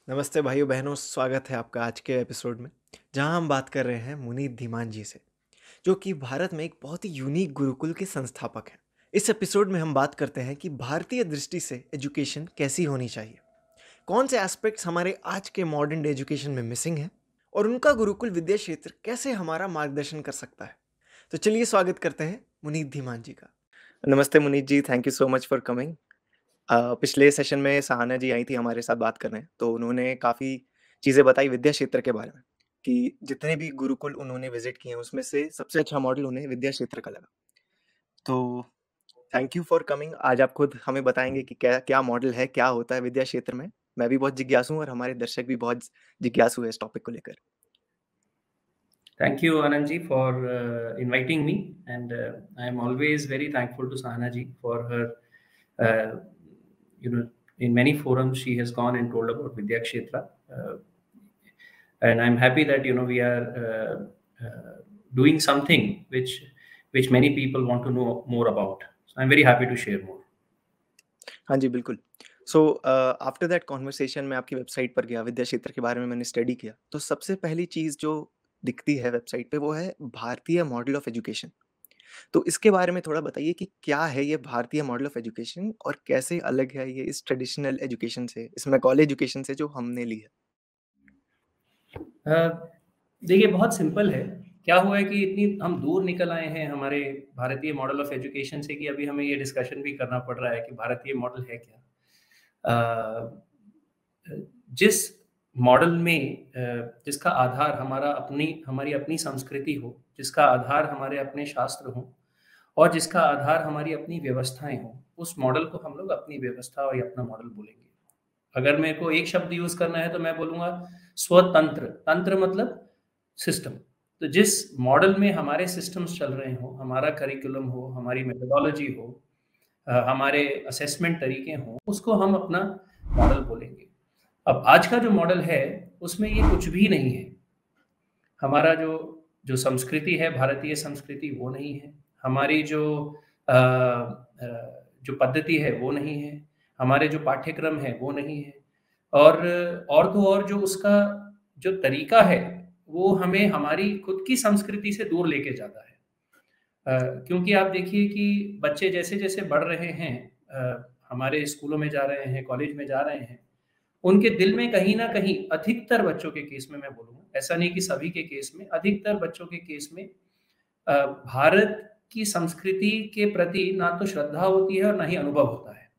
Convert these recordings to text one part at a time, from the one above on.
नमस्ते भाइयों बहनों, स्वागत है आपका आज के एपिसोड में, जहां हम बात कर रहे हैं मुनीत धीमान जी से, जो कि भारत में एक बहुत ही यूनिक गुरुकुल के संस्थापक हैं। इस एपिसोड में हम बात करते हैं कि भारतीय दृष्टि से एजुकेशन कैसी होनी चाहिए, कौन से एस्पेक्ट्स हमारे आज के मॉडर्न एजुकेशन में मिसिंग हैं, और उनका गुरुकुल विद्या क्षेत्र कैसे हमारा मार्गदर्शन कर सकता है। तो चलिए स्वागत करते हैं मुनीत धीमान जी का। नमस्ते Munit ji, thank you so much for coming. पिछले सेशन में सहाना जी आई थी हमारे साथ बात करने, तो उन्होंने काफ़ी चीज़ें बताई विद्या क्षेत्र के बारे में, कि जितने भी गुरुकुल उन्होंने विज़िट किए हैं, उसमें से सबसे अच्छा मॉडल उन्हें विद्या क्षेत्र का लगा। तो थैंक यू फॉर कमिंग। आज आप खुद हमें बताएँगे कि क्या क्या मॉडल है, क्या होता है विद्या क्षेत्र में? मैं भी बहुत जिज्ञासु हूँ और हमारे दर्शक भी बहुत जिज्ञासु हैं इस टॉपिक को लेकर। Thank you, Anand ji, for inviting me, and I am always very thankful to Sahana ji for her. Uh, in many forums she has gone and told about Vidya Kshetra, and I'm happy that we are doing something which many people want to know more about. So I'm very happy to share more. हाँ जी, बिल्कुल। So after that conversation मैं आपकी website पर गया, विद्या क्षेत्र के बारे में मैंने स्टडी किया। तो सबसे पहली चीज़ जो दिखती है वेबसाइट पे वो है भारतीय मॉडल ऑफ एजुकेशन। तो इसके बारे में थोड़ा बताइए कि क्या है ये भारतीय मॉडल ऑफ एजुकेशन और कैसे अलग है ये इस ट्रेडिशनल एजुकेशन से, इस मैकॉले एजुकेशन से जो हमने ली है? अ, देखिए बहुत सिंपल है। क्या हुआ है कि इतनी हम दूर निकल आए हैं हमारे भारतीय मॉडल ऑफ एजुकेशन से कि अभी हमें ये डिस्कशन भी करना पड़ रहा है कि भारतीय मॉडल है क्या? अ, जिस मॉडल में जिसका आधार हमारी अपनी संस्कृति हो, जिसका आधार हमारे अपने शास्त्र हों और जिसका आधार हमारी अपनी व्यवस्थाएँ हों, उस मॉडल को हम लोग अपनी व्यवस्था और या अपना मॉडल बोलेंगे। अगर मेरे को एक शब्द यूज़ करना है तो मैं बोलूँगा स्वतंत्र। तंत्र मतलब सिस्टम। तो जिस मॉडल में हमारे सिस्टम्स चल रहे हों, हमारा करिकुलम हो, हमारी मेथोडोलॉजी हो, हमारे असेसमेंट तरीके हों, उसको हम अपना मॉडल बोलेंगे। अब आज का जो मॉडल है, उसमें ये कुछ भी नहीं है। हमारा जो जो संस्कृति है, भारतीय संस्कृति वो नहीं है। हमारी जो पद्धति है वो नहीं है। हमारे जो पाठ्यक्रम है वो नहीं है। और तो और जो उसका जो तरीका है, वो हमें हमारी खुद की संस्कृति से दूर लेके जाता है। क्योंकि आप देखिए कि बच्चे जैसे-जैसे बढ़ रहे हैं, हमारे स्कूलों में जा रहे हैं, कॉलेज में जा रहे हैं, उनके दिल में कहीं न कहीं अधिकतर बच्चों के केस में मैं बोलूँगा, ऐसा नहीं कि सभी के केस में, अधिकतर बच्चों के केस में भारत की संस्कृति के प्रति ना तो श्रद्धा होती है और ना ही अनुभव होता है।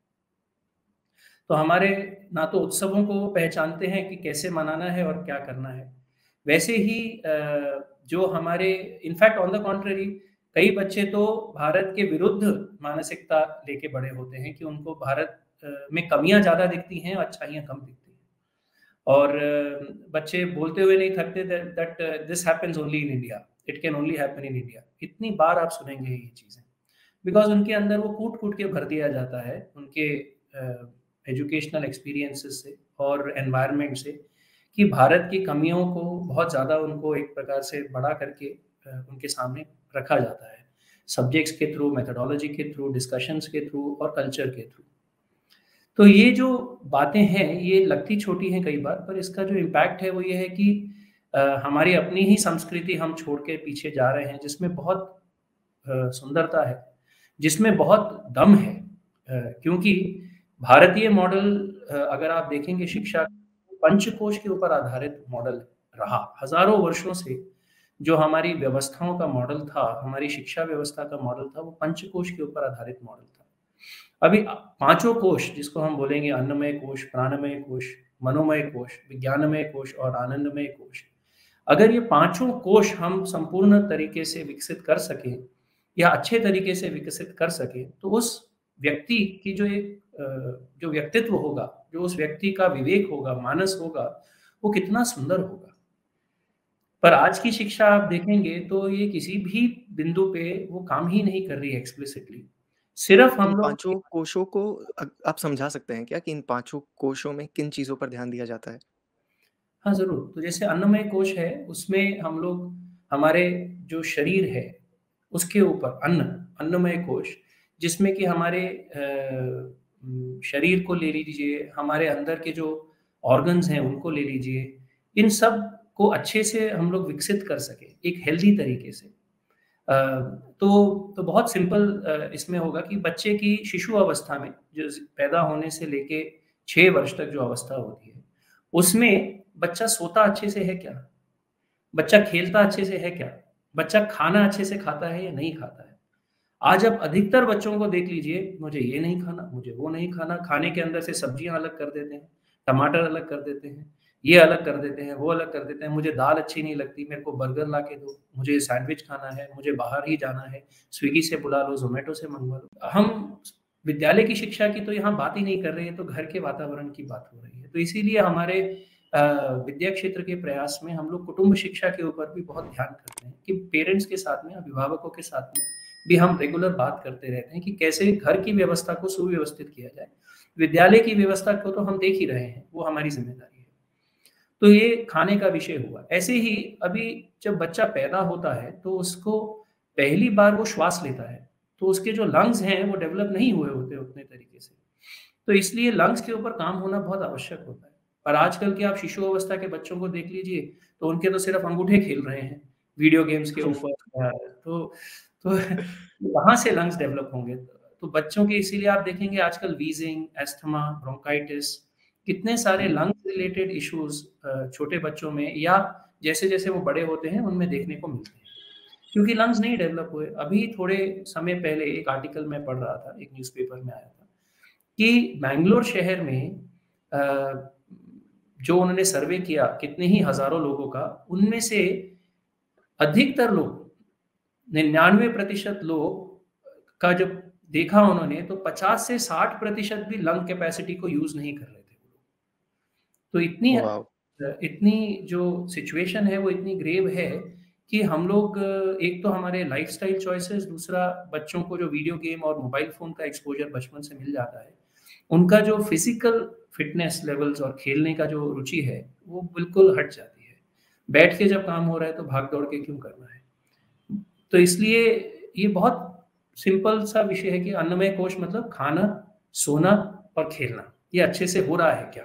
तो हमारे ना तो उत्सवों को पहचानते हैं कि कैसे मनाना है और क्या करना है। वैसे ही जो हमारे इनफैक्ट ऑन द कॉन्ट्ररी कई बच्चे तो भारत के विरुद्ध मानसिकता लेके बड़े होते हैं कि उनको भारत में कमियाँ ज़्यादा दिखती हैं और अच्छाइयाँ कम दिखती हैं। और बच्चे बोलते हुए नहीं थकते that this happens only in India, it can only happen in India. इतनी बार आप सुनेंगे ये चीज़ें, बिकॉज़ उनके अंदर वो कूट-कूट के भर दिया जाता है उनके एजुकेशनल एक्सपीरियंसेस से और एनवायरनमेंट से कि भारत की कमियों को बहुत ज़्यादा उनको एक प्रकार से बड़ा करके उनके सामने रखा जाता है। सब्जेक्ट्स के थ्रू, मेथोडोलॉजी के थ्रू, डिस्कशंस के थ्रू और कल्चर के थ्रू। तो ये जो बातें हैं, ये लगती छोटी हैं कई बार, पर इसका जो इम्पैक्ट है वो ये है कि हमारी अपनी ही संस्कृति हम छोड़ के पीछे जा रहे हैं, जिसमें बहुत सुंदरता है, जिसमें बहुत दम है। क्योंकि भारतीय मॉडल अगर आप देखेंगे शिक्षा पंचकोश के ऊपर आधारित मॉडल रहा। हज़ारों वर्षों से जो हमारी व्यवस्थाओं का मॉडल था, हमारी शिक्षा व्यवस्था का मॉडल था, वो पंचकोश के ऊपर आधारित मॉडल था। अभी पाँचों कोश जिसको हम बोलेंगे अन्नमय कोश, प्राणमय कोश, मनोमय कोश, विज्ञानमय कोश और आनंदमय कोश। अगर ये पाँचों कोश हम संपूर्ण तरीके से विकसित कर सकें या अच्छे तरीके से विकसित कर सकें, तो उस व्यक्ति की जो व्यक्तित्व होगा, जो उस व्यक्ति का विवेक होगा, मानस होगा, वो कितना सुंदर होगा। पर आज की शिक्षा आप देखेंगे तो ये किसी भी बिंदु पे वो काम ही नहीं कर रही है एक्सप्लिसिटली। सिर्फ इन हम लोग पाँचों कोशों को आप समझा सकते हैं क्या कि इन पाँचों कोशों में किन चीज़ों पर ध्यान दिया जाता है? हाँ, ज़रूर। तो जैसे अन्नमय कोश है, उसमें हम लोग हमारे जो शरीर है, उसके ऊपर अन्नमय कोश, जिसमें कि हमारे शरीर को ले लीजिए, हमारे अंदर के जो ऑर्गन्स हैं उनको ले लीजिए, इन सब को अच्छे से हम लोग विकसित कर सकें एक हेल्दी तरीके से। तो बहुत सिंपल इसमें होगा कि बच्चे की शिशु अवस्था में जो पैदा होने से लेके 6 वर्ष तक जो अवस्था होती है, उसमें बच्चा सोता अच्छे से है क्या? बच्चा खेलता अच्छे से है क्या? बच्चा खाना अच्छे से खाता है या नहीं खाता है? आज आप अधिकतर बच्चों को देख लीजिए, मुझे ये नहीं खाना, मुझे वो नहीं खाना, खाने के अंदर से सब्जियाँ अलग कर देते हैं, टमाटर अलग कर देते हैं, ये अलग कर देते हैं, वो अलग कर देते हैं, मुझे दाल अच्छी नहीं लगती, मेरे को बर्गर ला के दो, मुझे सैंडविच खाना है, मुझे बाहर ही जाना है, स्विगी से बुला लो, ज़ोमैटो से मँगवा लो। हम विद्यालय की शिक्षा की तो यहाँ बात ही नहीं कर रहे हैं, तो घर के वातावरण की बात हो रही है। तो इसीलिए हमारे विद्या क्षेत्र के प्रयास में हम लोग कुटुंब शिक्षा के ऊपर भी बहुत ध्यान करते हैं कि पेरेंट्स के साथ में, अभिभावकों के साथ में भी हम रेगुलर बात करते रहते हैं कि कैसे घर की व्यवस्था को सुव्यवस्थित किया जाए। विद्यालय की व्यवस्था को तो हम देख ही रहे हैं, वो हमारी ज़िम्मेदारी है। तो ये खाने का विषय हुआ। ऐसे ही अभी जब बच्चा पैदा होता है, तो उसको पहली बार वो श्वास लेता है, तो उसके जो लंग्स हैं, वो डेवलप नहीं हुए होते उतने तरीके से। तो इसलिए लंग्स के ऊपर काम होना बहुत आवश्यक होता है। पर आजकल के आप शिशु अवस्था के बच्चों को देख लीजिए, तो उनके तो सिर्फ़ अंगूठे खेल रहे हैं, वीडियो गेम्स के ऊपर तो कहाँ से लंग्स डेवलप होंगे? तो बच्चों के इसीलिए आप देखेंगे आजकल वीज़िंग, अस्थमा, ब्रोंकाइटिस कितने सारे लंग्स रिलेटेड इश्यूज़ छोटे बच्चों में या जैसे-जैसे वो बड़े होते हैं, उनमें देखने को मिलते हैं। क्योंकि लंग्स नहीं डेवलप हुए। अभी थोड़े समय पहले एक आर्टिकल मैं पढ़ रहा था, एक न्यूज़पेपर में आया था कि बैंगलोर शहर में जो उन्होंने सर्वे किया कितने ही हज़ारों लोगों का, उनमें से अधिकतर लोग 99% लोग का जब देखा उन्होंने तो 50 से 60% भी लंग कैपेसिटी को यूज़ नहीं कर रहे थे। तो वाओ! इतनी जो सिचुएशन है वो इतनी ग्रेव है कि हम लोग एक तो हमारे लाइफ़स्टाइल चॉइसेस, दूसरा बच्चों को जो वीडियो गेम और मोबाइल फ़ोन का एक्सपोज़र बचपन से मिल जाता है, उनका जो फ़िज़िकल फ़िटनेस लेवल्स और खेलने का जो रुचि है, वो बिल्कुल हट जाती है। बैठ के जब काम हो रहा है तो भाग-दौड़ के क्यों करना है? तो इसलिए ये बहुत सिंपल सा विषय है कि अन्नमय कोश मतलब खाना, सोना और खेलना। ये अच्छे से हो रहा है क्या?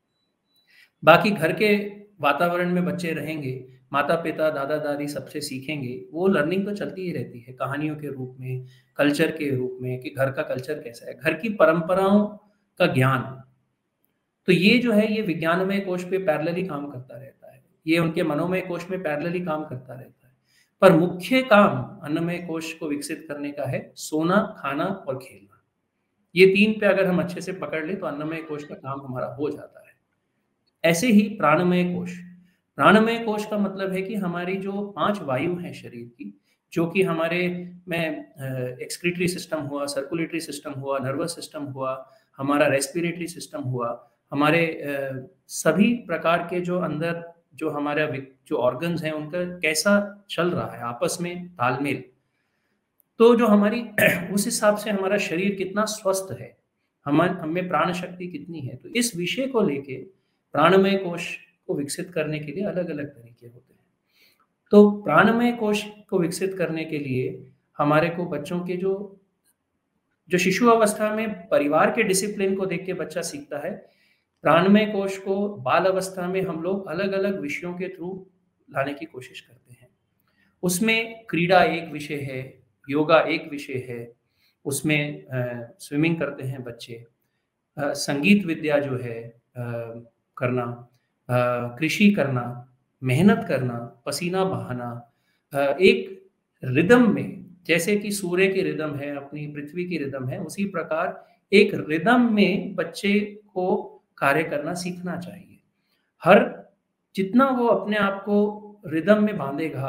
बाकी घर के वातावरण में बच्चे रहेंगे, माता-पिता, दादा-दादी सबसे सीखेंगे, वो लर्निंग तो चलती ही रहती है, कहानियों के रूप में, कल्चर के रूप में कि घर का कल्चर कैसा है, घर की परंपराओं का ज्ञान। तो ये जो है, ये विज्ञानमय कोश पे पैरेलली काम करता रहता है। ये उनके मनोमय कोश में पैरेलली काम करता रहता है। पर मुख्य काम अन्नमय कोश को विकसित करने का है, सोना, खाना और खेलना। ये 3 पे अगर हम अच्छे से पकड़ लें, तो अन्नमय कोश का काम हमारा हो जाता है। ऐसे ही प्राणमय कोश। प्राणमय कोश का मतलब है कि हमारी जो 5 वायु हैं शरीर की, जो कि हमारे में एक्सक्रीटरी सिस्टम हुआ, सर्कुलेटरी सिस्टम हुआ, नर्वस सिस्टम हुआ, हमारा रेस्पिरेटरी सिस्टम हुआ, हमारे सभी प्रकार के जो अंदर जो हमारा जो ऑर्गन्स हैं, उनका कैसा चल रहा है आपस में तालमेल। तो जो हमारी उस हिसाब से हमारा शरीर कितना स्वस्थ है, हम में प्राण शक्ति कितनी है, तो इस विषय को लेके प्राणमय कोश को विकसित करने के लिए अलग-अलग तरीके होते हैं। तो प्राणमय कोश को विकसित करने के लिए हमारे को बच्चों के जो जो शिशु अवस्था में परिवार के डिसिप्लिन को देख के बच्चा सीखता है, प्राणमय कोश को बाल अवस्था में हम लोग अलग-अलग विषयों के थ्रू लाने की कोशिश करते हैं। उसमें क्रीड़ा एक विषय है, योगा एक विषय है, उसमें स्विमिंग करते हैं बच्चे। संगीत विद्या जो है करना, कृषि करना, मेहनत करना, पसीना बहाना, एक रिदम में जैसे कि सूर्य की रिदम है, अपनी पृथ्वी की रिदम है, उसी प्रकार एक रिदम में बच्चे को कार्य करना सीखना चाहिए। हर जितना वो अपने आप को रिदम में बाँधेगा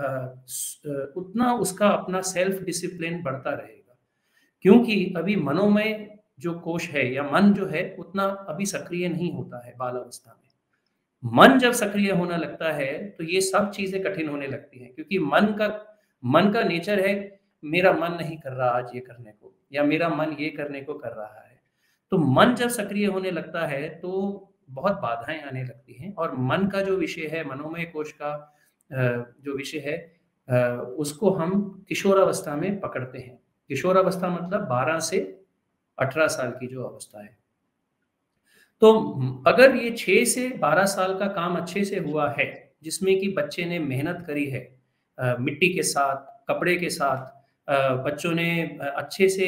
उतना उसका अपना सेल्फ डिसिप्लिन बढ़ता रहेगा। क्योंकि अभी मनोमय जो कोश है या मन जो है उतना अभी सक्रिय नहीं होता है बाल अवस्था में। मन जब सक्रिय होने लगता है तो ये सब चीज़ें कठिन होने लगती हैं क्योंकि मन का नेचर है मेरा मन नहीं कर रहा आज ये करने को या मेरा मन ये करने को कर रहा है। तो मन जब सक्रिय होने लगता है तो बहुत बाधाएँ आने लगती हैं और मन का जो विषय है मनोमय कोश का जो विषय है उसको हम किशोरावस्था में पकड़ते हैं। किशोरावस्था मतलब 12 से 18 साल की जो अवस्था है। तो अगर ये 6 से 12 साल का काम अच्छे से हुआ है, जिसमें कि बच्चे ने मेहनत करी है, मिट्टी के साथ, कपड़े के साथ, बच्चों ने अच्छे से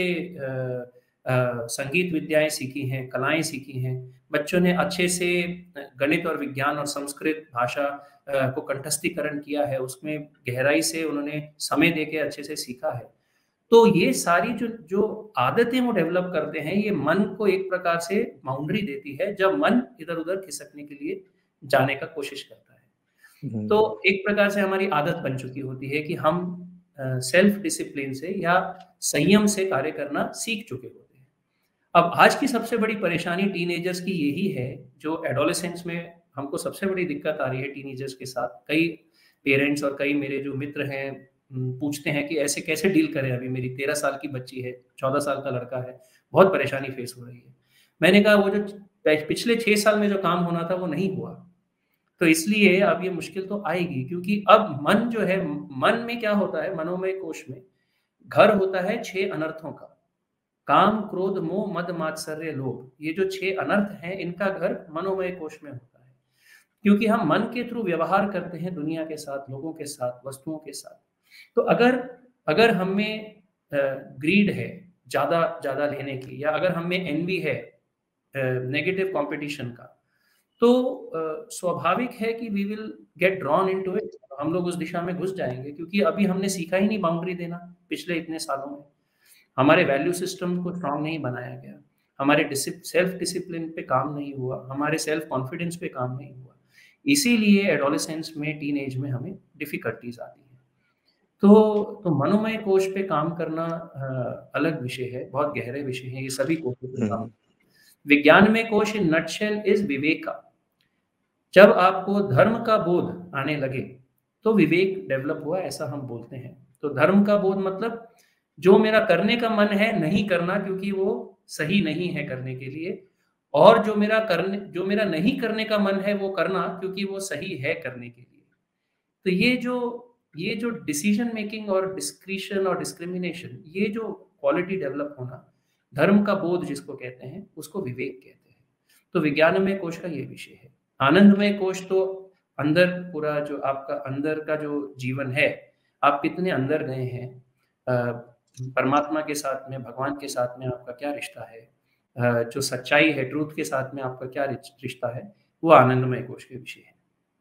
संगीत विद्याएँ सीखी हैं, कलाएँ सीखी हैं, बच्चों ने अच्छे से गणित और विज्ञान और संस्कृत भाषा को कंठस्थीकरण किया है, उसमें गहराई से उन्होंने समय देके अच्छे से सीखा है। तो ये सारी जो जो आदतें वो डेवलप करते हैं, ये मन को एक प्रकार से बाउंड्री देती है, जब मन इधर-उधर खिसकने के लिए जाने का कोशिश करता है। तो हुँ, एक प्रकार से हमारी आदत बन चुकी होती है कि हम सेल्फ डिसिप्लिन से या संयम से कार्य करना सीख चुके होते हैं। अब आज की सबसे बड़ी परेशानी टीनेजर्स की यही है, जो एडोलेसेंस में हमको सबसे बड़ी दिक्कत आ रही है टीनेजर्स के साथ। कई पेरेंट्स और कई मेरे जो मित्र हैं पूछते हैं कि ऐसे कैसे डील करें, अभी मेरी 13 साल की बच्ची है, 14 साल का लड़का है, बहुत परेशानी फेस हो रही है। मैंने कहा वो जो पिछले 6 साल में जो काम होना था वो नहीं हुआ। तो इसलिए अब ये मुश्किल तो आएगी, क्योंकि अब मन जो है, मन में क्या होता है, मनोमय कोश में घर होता है 6 अनर्थों का। काम, क्रोध, मोह, मद, मात्सर्य, लोभ। ये जो 6 अनर्थ हैं, इनका घर मनोमय कोश में होता है। क्योंकि हम मन के थ्रू व्यवहार करते हैं दुनिया के साथ, लोगों के साथ, वस्तुओं के साथ। तो अगर अगर हम में ग्रीड है, ज़्यादा ज़्यादा लेने की, या अगर हम में एनवी है, नेगेटिव कॉम्पिटिशन का, तो स्वाभाविक है कि we will get drawn into it. हम लोग उस दिशा में घुस जाएँगे, क्योंकि अभी हमने सीखा ही नहीं बाउंड्री देना, पिछले इतने सालों में। हमारे वैल्यू सिस्टम को स्ट्रॉन्ग नहीं बनाया गया। हमारे सेल्फ डिसिप्लिन पे काम नहीं हुआ, हमारे सेल्फ कॉन्फिडेंस पे काम नहीं हुआ। इसीलिए एडोलेसेंस में, टीनेज में हमें डिफ़िकल्टीज़ आती हैं। तो मनोमय कोश पे काम करना अलग विषय है, बहुत गहरे विषय हैं, ये सभी कोशों पे काम। हुँ, विज्ञान में कोश इन नटशेल इज़ विवेका। जब आपको धर्म का बोध आने लगे, तो विवेक डेवलप हुआ, ऐसा हम बोलते हैं। तो धर्म का बोध मतलब जो मेरा करने का मन है नहीं करना, क्योंकि वो सही नहीं है करने के लिए, और जो मेरा नहीं करने का मन है वो करना, क्योंकि वो सही है करने के लिए। तो ये जो डिसीजन मेकिंग और डिस्क्रिशन और डिस्क्रिमिनेशन, ये जो क्वालिटी डेवलप होना, धर्म का बोध जिसको कहते हैं, उसको विवेक कहते हैं। तो विज्ञानमय कोश का ये विषय है। आनंदमय कोश तो अंदर, पूरा जो आपका अंदर का जो जीवन है, आप कितने अंदर गए हैं, परमात्मा के साथ में, भगवान के साथ में आपका क्या रिश्ता है, जो सच्चाई है, ट्रूथ के साथ में आपका क्या रिश्ता है, वो आनंदमय कोश के विषय है।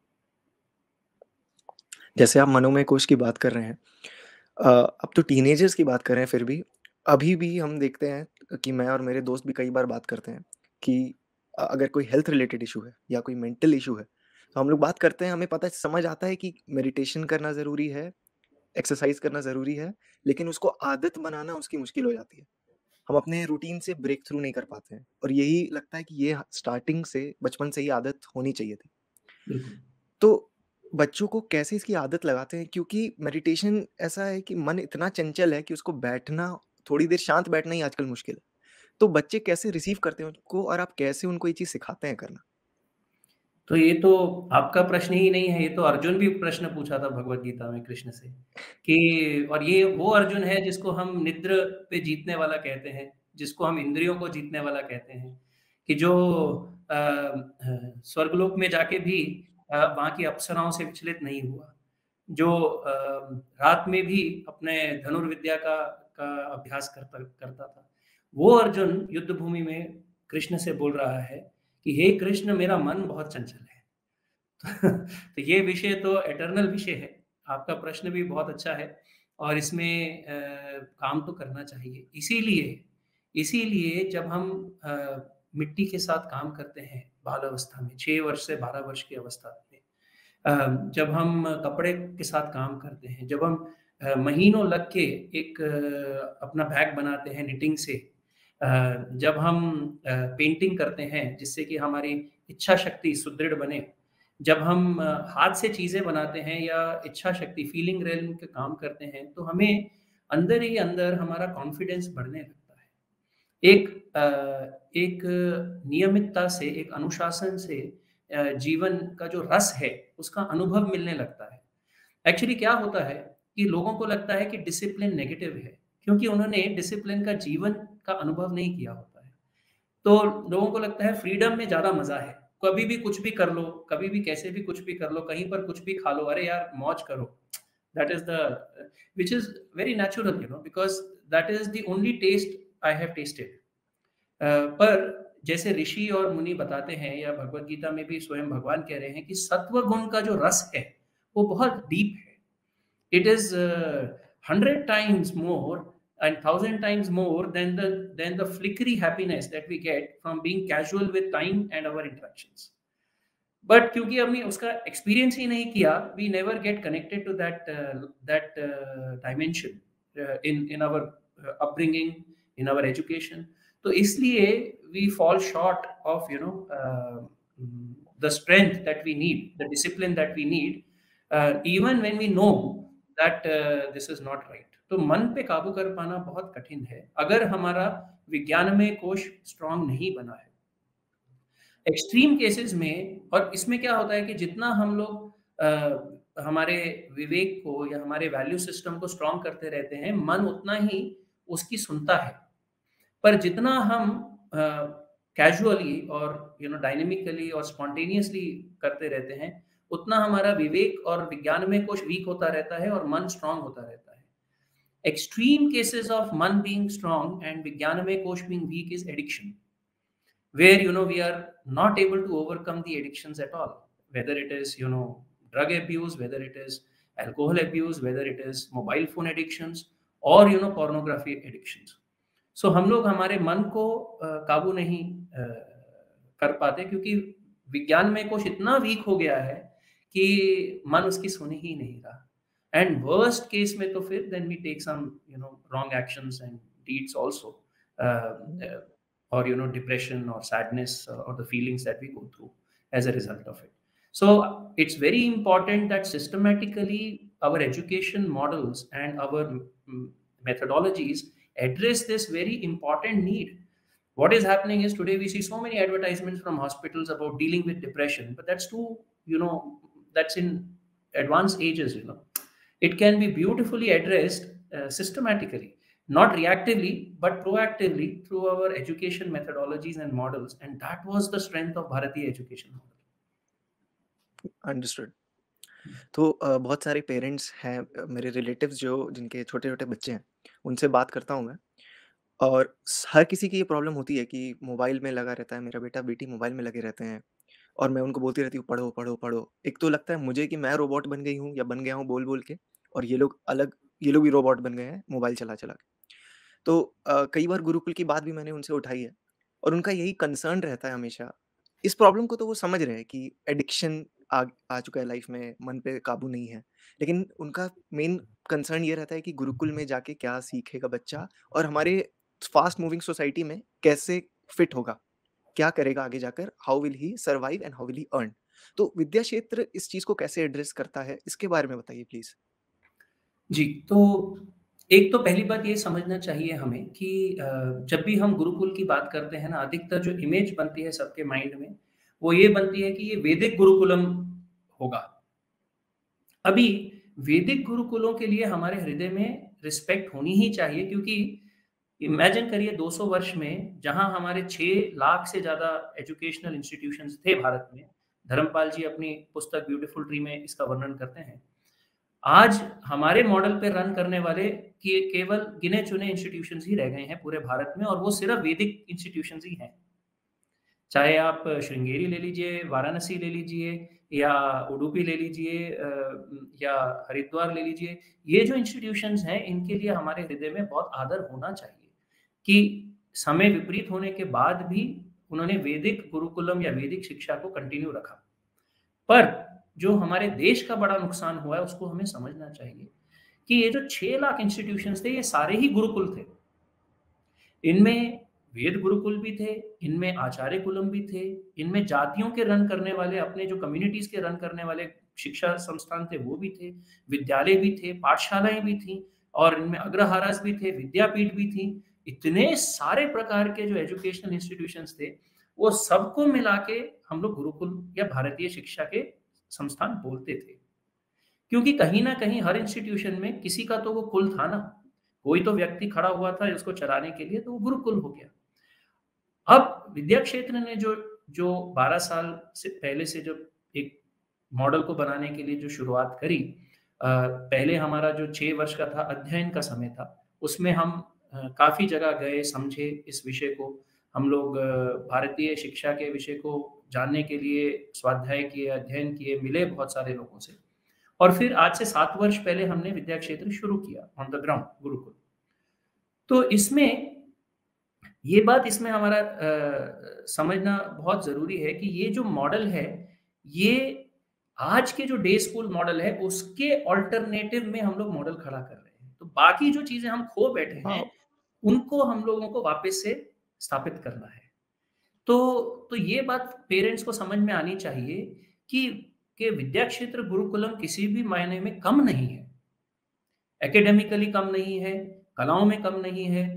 जैसे आप मनोमय कोश की बात कर रहे हैं, अब तो टीनेजर्स की बात कर रहे हैं फिर भी, अभी भी हम देखते हैं कि मैं और मेरे दोस्त भी कई बार बात करते हैं कि अगर कोई हेल्थ रिलेटेड इश्यू है या कोई मेंटल इश्यू है, तो हम लोग बात करते हैं, हमें पता समझ आता है कि मेडिटेशन करना ज़रूरी है, एक्सरसाइज़ करना ज़रूरी है, लेकिन उसको आदत बनाना उसकी मुश्किल हो जाती है। हम अपने रूटीन से ब्रेक थ्रू नहीं कर पाते हैं और यही लगता है कि ये स्टार्टिंग से, बचपन से ही आदत होनी चाहिए थी। बिल्कुल। तो बच्चों को कैसे इसकी आदत लगाते हैं? क्योंकि मेडिटेशन ऐसा है कि मन इतना चंचल है कि उसको बैठना, थोड़ी देर शांत बैठना ही आजकल मुश्किल है। तो बच्चे कैसे रिसीव करते हैं उसको और आप कैसे उनको ये चीज़ सिखाते हैं करना? तो ये तो आपका प्रश्न ही नहीं है, ये तो अर्जुन भी प्रश्न पूछा था भगवद गीता में कृष्ण से, कि और ये वो अर्जुन है जिसको हम निद्र पे जीतने वाला कहते हैं, जिसको हम इंद्रियों को जीतने वाला कहते हैं, कि जो स्वर्गलोक में जाके भी वहाँ की अप्सराओं से विचलित नहीं हुआ, जो रात में भी अपने धनुर्विद्या का अभ्यास करता करता था। वो अर्जुन युद्ध भूमि में कृष्ण से बोल रहा है कि हे कृष्ण, मेरा मन बहुत चंचल है। तो ये विषय तो एटर्नल विषय है। आपका प्रश्न भी बहुत अच्छा है, और इसमें काम तो करना चाहिए। इसीलिए इसीलिए जब हम मिट्टी के साथ काम करते हैं बाल अवस्था में, 6 वर्ष से 12 वर्ष की अवस्था में, जब हम कपड़े के साथ काम करते हैं, जब हम महीनों लग के एक अपना बैग बनाते हैं निटिंग से, अ, जब हम पेंटिंग करते हैं जिससे कि हमारी इच्छा शक्ति सुदृढ़ बने, जब हम हाथ से चीज़ें बनाते हैं या इच्छा शक्ति फीलिंग रेल्म के काम करते हैं, तो हमें अंदर ही अंदर हमारा कॉन्फिडेंस बढ़ने लगता है। एक नियमितता से, एक अनुशासन से जीवन का जो रस है, उसका अनुभव मिलने लगता है। एक्चुअली क्या होता है कि लोगों को लगता है कि डिसिप्लिन नेगेटिव है, क्योंकि उन्होंने डिसिप्लिन का जीवन का अनुभव नहीं किया होता है। तो लोगों को लगता है फ्रीडम में ज़्यादा मज़ा है। कभी भी कुछ भी कर लो, कभी भी कैसे भी कुछ भी कर लो, कहीं पर कुछ भी खा लो, अरे यार मौज करो। That is the which is very natural because that is the only taste I have tasted. पर जैसे ऋषि और मुनि बताते हैं या भगवद गीता में भी स्वयं भगवान कह रहे हैं कि सत्व गुण का जो रस है, वो बहुत डीप है। It is 100 times more and 1,000 times more than the flickery happiness that we get from being casual with time and our interactions. But क्योंकि हमने उसका एक्सपीरियंस ही नहीं किया, we never get connected to that dimension in our upbringing, in our education. तो इसलिए we fall short of the strength that we need, the discipline that we need, even when we know that this is not right. तो मन पे काबू कर पाना बहुत कठिन है अगर हमारा विज्ञानमय कोश स्ट्रांग नहीं बना है। एक्सट्रीम केसेस में, और इसमें क्या होता है कि जितना हम लोग हमारे विवेक को या हमारे वैल्यू सिस्टम को स्ट्रांग करते रहते हैं, मन उतना ही उसकी सुनता है। पर जितना हम कैजुअली और डायनेमिकली और स्पॉन्टेनियसली करते रहते हैं, उतना हमारा विवेक और विज्ञान में कोश वीक होता रहता है और मन स्ट्रांग होता रहता है। एक्सट्रीम केसेस ऑफ मन बीइंग स्ट्रांग एंड विज्ञान में कोश being weak is addiction, where we are not able to overcome the addictions at all, whether it is drug abuse, whether it is alcohol abuse, whether it is mobile phone addictions or pornography addictions. So हम लोग हमारे मन को काबू नहीं कर पाते क्योंकि विज्ञान में कुछ इतना वीक हो गया है कि मन उसकी सुनी ही नहीं रहा। एंड वर्स्ट केस में तो फिर then we take some wrong actions and deeds also, or depression or sadness, or the feelings that we go through as a result of it. So it's very important that systematically our education models and our methodologies address this very important need. What is happening is today we see so many advertisements from hospitals about dealing with depression, but that's too, that's in advanced ages. It can be beautifully addressed systematically, not reactively but proactively through our education methodologies and models, and that was the strength of Bharatiya education model. Understood. तो बहुत सारे parents हैं, मेरे relatives जो जिनके छोटे-छोटे बच्चे हैं, उनसे बात करता हूँ मैं, और हर किसी की ये प्रॉब्लम होती है कि मोबाइल में लगा रहता है मेरा बेटा-बेटी, मोबाइल में लगे रहते हैं, और मैं उनको बोलती रहती हूँ पढ़ो, पढ़ो, पढ़ो। एक तो लगता है मुझे कि मैं रोबोट बन गई हूँ या बन गया हूँ बोल-बोल के, और ये लोग भी रोबोट बन गए हैं मोबाइल चला-चला के। तो कई बार गुरुकुल की बात भी मैंने उनसे उठाई है, और उनका यही कंसर्न रहता है हमेशा। इस प्रॉब्लम को तो वो समझ रहे हैं कि एडिक्शन आ चुका है लाइफ में, मन पे काबू नहीं है। लेकिन उनका मेन कंसर्न ये रहता है कि गुरुकुल में जाके क्या सीखेगा बच्चा, और हमारे फास्ट मूविंग सोसाइटी में कैसे फिट होगा? क्या करेगा आगे जाकर? How will he survive and how will he earn? तो विद्या क्षेत्र इस चीज़ को कैसे एड्रेस करता है? इसके बारे में बताइए प्लीज़। जी, तो एक तो पहली बात ये समझना चाहिए हमें कि जब भी हम गुरुकुल की बात करते हैं ना, अधिकतर जो इमेज बनती है सबके माइंड में, वो ये बनती है कि ये वैदिक गुरुकुलम होगा। अभी वैदिक गुरुकुलों के लिए हमारे हृदय में रिस्पेक्ट होनी ही चाहिए, क्योंकि इमेजिन करिए 200 वर्ष में जहां हमारे 6 लाख से ज़्यादा एजुकेशनल इंस्टीट्यूशंस थे भारत में। धर्मपाल जी अपनी पुस्तक ब्यूटीफुल ट्री में इसका वर्णन करते हैं। आज हमारे मॉडल पे रन करने वाले केवल गिने-चुने इंस्टीट्यूशंस ही रह गए हैं पूरे भारत में, और वो सिर्फ वैदिक इंस्टीट्यूशंस ही हैं। चाहे आप श्रृंगेरी ले लीजिए, वाराणसी ले लीजिए, या उडुपी ले लीजिए, या हरिद्वार ले लीजिए। ये जो इंस्टीट्यूशंस हैं, इनके लिए हमारे हृदय में बहुत आदर होना चाहिए कि समय विपरीत होने के बाद भी उन्होंने वैदिक गुरुकुलम या वैदिक शिक्षा को कंटिन्यू रखा। पर जो हमारे देश का बड़ा नुकसान हुआ है, उसको हमें समझना चाहिए कि ये जो 6 लाख इंस्टीट्यूशंस थे, ये सारे ही गुरुकुल थे। इनमें वेद गुरुकुल भी थे, इनमें आचार्य कुलम भी थे, इनमें जातियों के रन करने वाले, अपने जो कम्युनिटीज़ के रन करने वाले शिक्षा संस्थान थे, वो भी थे, विद्यालय भी थे, पाठशालाएँ भी थीं, और इनमें अग्रहारास भी थे, विद्यापीठ भी थी। इतने सारे प्रकार के जो एजुकेशनल इंस्टीट्यूशंस थे, वो सबको मिला के हम लोग गुरुकुल या भारतीय शिक्षा के संस्थान बोलते थे। क्योंकि कहीं न कहीं हर इंस्टीट्यूशन में किसी का तो वो कुल था ना, कोई तो व्यक्ति खड़ा हुआ था उसको चलाने के लिए, तो वो गुरुकुल हो गया। अब विद्या क्षेत्र ने जो जो 12 साल से पहले से जब एक मॉडल को बनाने के लिए जो शुरुआत करी, पहले हमारा जो 6 वर्ष का था अध्ययन का समय था, उसमें हम काफ़ी जगह गए, समझे इस विषय को। हम लोग भारतीय शिक्षा के विषय को जानने के लिए स्वाध्याय किए, अध्ययन किए, मिले बहुत सारे लोगों से। और फिर आज से 7 वर्ष पहले हमने विद्या क्षेत्र शुरू किया ऑन द ग्राउंड गुरुकुल। तो इसमें ये बात इसमें हमारा समझना बहुत ज़रूरी है कि ये जो मॉडल है, ये आज के जो डे स्कूल मॉडल है, उसके अल्टरनेटिव में हम लोग मॉडल खड़ा कर रहे हैं। तो बाकी जो चीज़ें हम खो बैठे हैं, हाँ, उनको हम लोगों को वापस से स्थापित करना है। तो तो ये बात पेरेंट्स को समझ में आनी चाहिए कि विद्या क्षेत्र गुरुकुलम किसी भी मायने में कम नहीं है। एकेडमिकली कम नहीं है, कलाओं में कम नहीं है।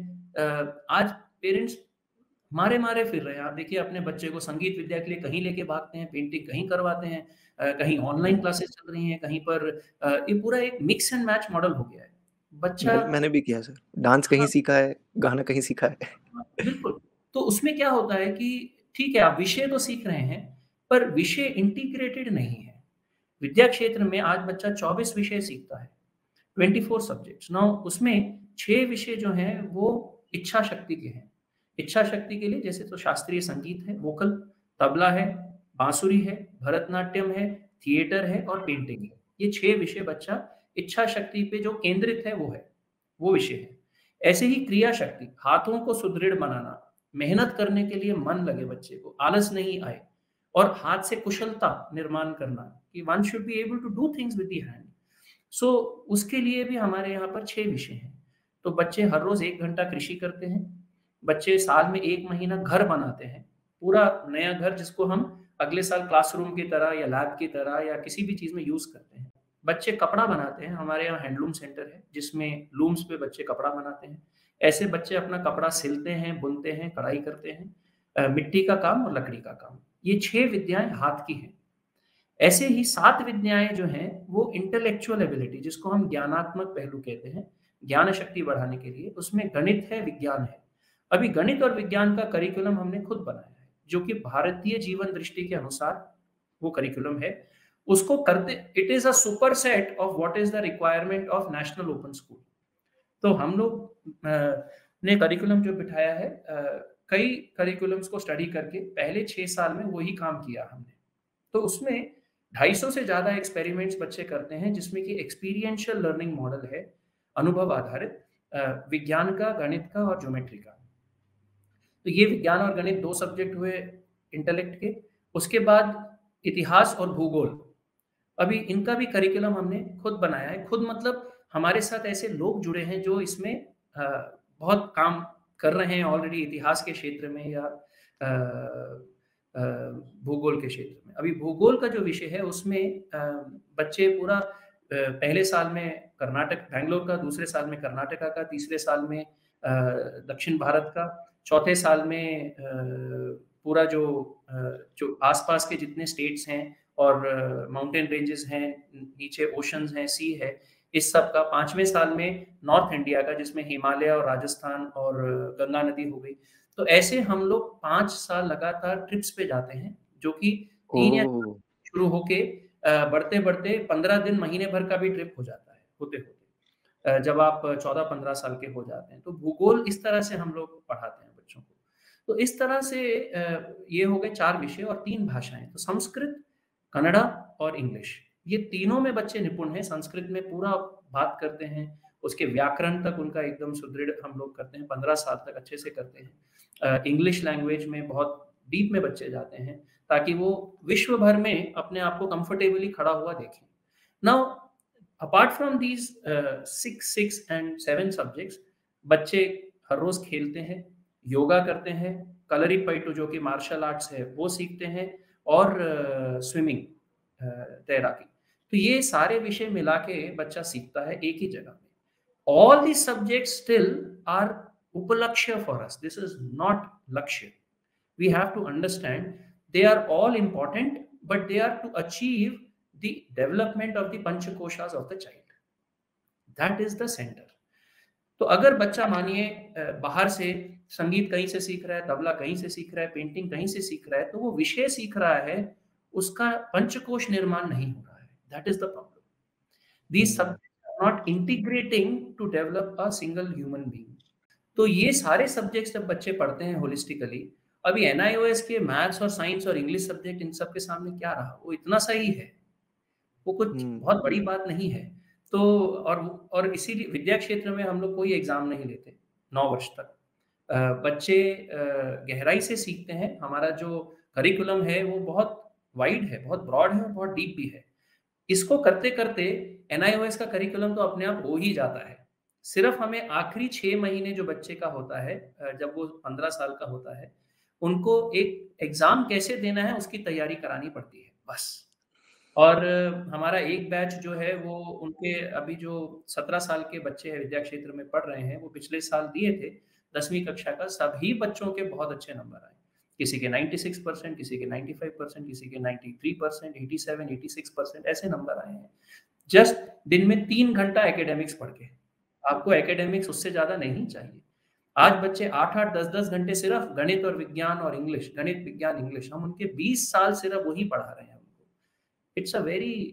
आज पेरेंट्स मारे-मारे फिर रहे हैं। आप देखिए अपने बच्चे को संगीत विद्या के लिए कहीं लेके भागते हैं, पेंटिंग कहीं करवाते हैं, कहीं ऑनलाइन क्लासेस चल रही हैं, कहीं पर ये पूरा एक मिक्स एंड मैच मॉडल हो गया है। बच्चा मैंने भी किया सर। डांस कहीं हाँ, सीखा है, गाना कहीं सीखा है। हाँ, बिल्कुल। तो उसमें क्या होता है कि ठीक है, आप विषय तो सीख रहे हैं, पर विषय इंटीग्रेटेड नहीं है। विद्या क्षेत्र में आज बच्चा 24 विषय सीखता है। 24 सब्जेक्ट्स नाउ उसमें 6 विषय जो हैं वो इच्छा शक्ति के हैं। इच्छा शक्ति के लिए जैसे तो शास्त्रीय संगीत है, वोकल, तबला है, बांसुरी है, भरतनाट्यम है, थिएटर है और पेंटिंग है। ये 6 विषय बच्चा इच्छा शक्ति पे जो केंद्रित है वो है, वो विषय है। ऐसे ही क्रिया शक्ति, हाथों को सुदृढ़ बनाना, मेहनत करने के लिए मन लगे बच्चे को, आलस नहीं आए और हाथ से कुशलता निर्माण करना कि one should be able to do things with the hand. So उसके लिए भी हमारे यहाँ पर 6 विषय हैं। तो बच्चे हर रोज़ 1 घंटा कृषि करते हैं। बच्चे साल में 1 महीना घर बनाते हैं। पूरा नया घर जिसको हम अगले साल क्लासरूम की तरह या लैब की तरह या किसी भी चीज़ में यूज़ करते हैं। बच्चे कपड़ा बनाते हैं। हमारे यहाँ हैंडलूम सेंटर है जिसमें लूम्स पे बच्चे कपड़ा बनाते हैं। ऐसे बच्चे अपना कपड़ा सिलते हैं, बुनते हैं, कढ़ाई करते हैं। मिट्टी का काम और लकड़ी का काम। ये 6 विद्याएँ हाथ की हैं। ऐसे ही 7 विद्याएँ जो हैं, वो इंटेलेक्चुअल एबिलिटी जिसको हम ज्ञानात्मक पहलू कहते हैं, ज्ञान शक्ति बढ़ाने के लिए, उसमें गणित है, विज्ञान है। अभी गणित और विज्ञान का करिकुलम हमने खुद बनाया है, जो कि भारतीय जीवन दृष्टि के अनुसार वो करिकुलम है। उसको करते it is a superset of what is the requirement of national open school. तो हम लोग ने करिकुलम जो बिठाया है कई करिकुलम्स को स्टडी करके पहले 6 साल में वही काम किया हमने। तो उसमें 250 से ज़्यादा एक्सपेरिमेंट्स बच्चे करते हैं जिसमें कि एक्सपीरियंशियल लर्निंग मॉडल है, अनुभव आधारित विज्ञान का, गणित का और ज्योमेट्री का। तो ये विज्ञान और गणित 2 सब्जेक्ट हुए इंटेलेक्ट के। उसके बाद इतिहास और भूगोल। अभी इनका भी करिकुलम हमने खुद बनाया है। खुद मतलब हमारे साथ ऐसे लोग जुड़े हैं जो इसमें बहुत काम कर रहे हैं ऑलरेडी इतिहास के क्षेत्र में या अ, भूगोल के क्षेत्र में। अभी भूगोल का जो विषय है उसमें बच्चे पूरा पहले साल में कर्नाटक बैंगलोर का, दूसरे साल में कर्नाटका का, तीसरे साल में दक्षिण भारत का, चौथे साल में पूरा जो आस-पास के जितने स्टेट्स हैं और माउंटेन रेंजेस हैं, नीचे ओशंस हैं, सी है, इस सब का 5वें साल में नॉर्थ इंडिया का जिसमें हिमालय और राजस्थान और गंगा नदी हो गई। तो ऐसे हम लोग 5 साल लगातार ट्रिप्स पे जाते हैं, जो कि 3 या ओह! शुरू होके बढ़ते-बढ़ते 15 दिन, महीने भर का भी ट्रिप हो जाता है, होते-होते। जब आप 14-15 साल के हो जाते हैं। तो भूगोल इस तरह से हम लोग पढ़ाते हैं बच्चों को। तो इस तरह से ये हो गए 4 विषय और 3 भाषाएँ। तो संस्कृत, कन्नड़ा और इंग्लिश। ये तीनों में बच्चे निपुण हैं। संस्कृत में पूरा बात करते हैं, उसके व्याकरण तक उनका एकदम सुदृढ़ हम लोग करते हैं, 15 साल तक अच्छे से करते हैं। इंग्लिश लैंग्वेज में बहुत डीप में बच्चे जाते हैं, ताकि वो विश्व भर में अपने आप को कंफर्टेबली खड़ा हुआ देखें। Now apart from these 6 and 7 subjects, बच्चे हर रोज़ खेलते हैं, योगा करते हैं, कलरीपयट्टू जो कि मार्शल आर्ट्स है, वो सीखते हैं और स्विमिंग तैराकी। तो ये सारे विषय मिला के बच्चा सीखता है एक ही जगह में। All these subjects still are upalakshya for us. This is not lakshya. We have to understand they are all important, but they are to achieve the development of the panchakoshas of the child. That is the center. तो अगर बच्चा मानिए बाहर से संगीत कहीं से सीख रहा है, तबला कहीं से सीख रहा है, पेंटिंग कहीं से सीख रहा है, तो वो विषय सीख रहा है, उसका पंचकोश निर्माण नहीं हो रहा है। That is the problem. These hmm, subjects are not integrating to develop a single human being. तो ये सारे सब्जेक्ट्स जब बच्चे पढ़ते हैं होलिस्टिकली, अभी एनआईओएस के मैथ्स और साइंस और इंग्लिश सब्जेक्ट इन सब के सामने क्या रहा? वो इतना सही है, वो कुछ हुँ, बहुत बड़ी बात नहीं है। तो और इसीलिए विद्या क्षेत्र में हम लोग कोई एग्ज़ाम नहीं लेते 9 वर्ष तक। बच्चे गहराई से सीखते हैं, हमारा जो करिकुलम है वो बहुत वाइड है, बहुत ब्रॉड है और बहुत डीप भी है। इसको करते-करते एनआईओएस का करिकुलम तो अपने आप हो ही जाता है। सिर्फ़ हमें आखिरी 6 महीने जो बच्चे का होता है जब वो 15 साल का होता है, उनको एक एग्ज़ाम कैसे देना है उसकी तैयारी करानी पड़ती है, बस। और हमारा एक बैच जो है वो उनके अभी जो 17 साल के बच्चे हैं विद्या क्षेत्र में पढ़ रहे हैं, वो पिछले साल दिए थे 10वीं कक्षा का, सभी बच्चों के बहुत अच्छे नंबर आए। किसी के 96%, किसी के 95%, किसी के 93%, 87, 86% ऐसे नंबर आए हैं। जस्ट दिन में 3 घंटा एकेडमिक्स पढ़ के। आपको एकेडमिक्स उससे ज़्यादा नहीं चाहिए। आज बच्चे 8-8, 10-10 घंटे सिर्फ़ गणित और विज्ञान और इंग्लिश, गणित, विज्ञान, इंग्लिश, हम उनके 20 साल सिर्फ़ वही पढ़ा रहे हैं उनको। It's a very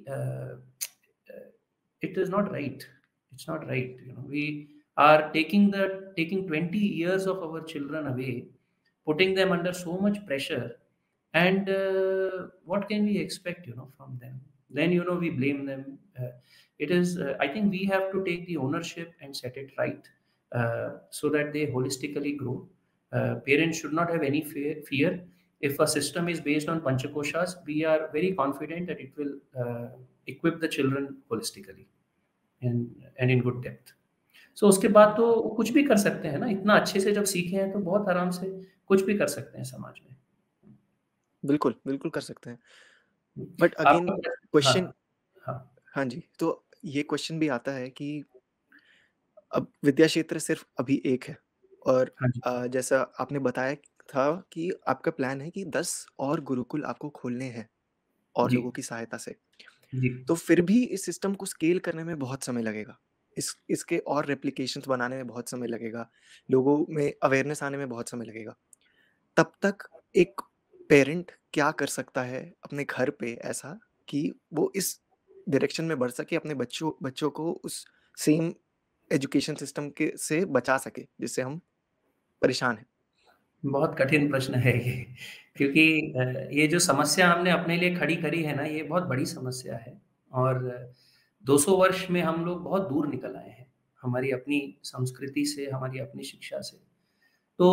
it is not right. It's not right. You know, we are taking 20 years of our children away, putting them under so much pressure, and what can we expect, from them? Then we blame them. It is. I think we have to take the ownership and set it right, so that they holistically grow. Parents should not have any fear. If a system is based on panchakoshas, we are very confident that it will equip the children holistically and in good depth. So उसके बाद तो कुछ भी कर सकते हैं ना, इतना अच्छे से जब सीखे हैं तो बहुत आराम से कुछ भी कर सकते हैं समाज में। बिल्कुल, बिल्कुल कर सकते हैं। बट अगेन आपका क्वेश्चन, हाँ, हाँ, हाँ जी, तो ये क्वेश्चन भी आता है कि अब विद्या क्षेत्र सिर्फ़ अभी एक है और हाँ जी, जैसा आपने बताया था कि आपका प्लान है कि 10 और गुरुकुल आपको खोलने हैं और जी, लोगों की सहायता से। जी, तो फिर भी इस सिस्टम को स्केल करने में बहुत समय लगेगा। इसके और रेप्लिकेशंस बनाने में बहुत समय लगेगा, लोगों में अवेयरनेस आने में बहुत समय लगेगा। तब तक एक पेरेंट क्या कर सकता है अपने घर पे ऐसा कि वो इस डायरेक्शन में बढ़ सके, अपने बच्चों बच्चों को उस सेम एजुकेशन सिस्टम के से बचा सके, जिससे हम परेशान हैं? बहुत कठिन प्रश्न है ये क्योंकि ये जो समस्या हमने अपने लिए खड़ी करी है ना, ये बहुत बड़ी समस्या है और 200 वर्ष में हम लोग बहुत दूर निकल आए हैं, हमारी अपनी संस्कृति से, हमारी अपनी शिक्षा से। तो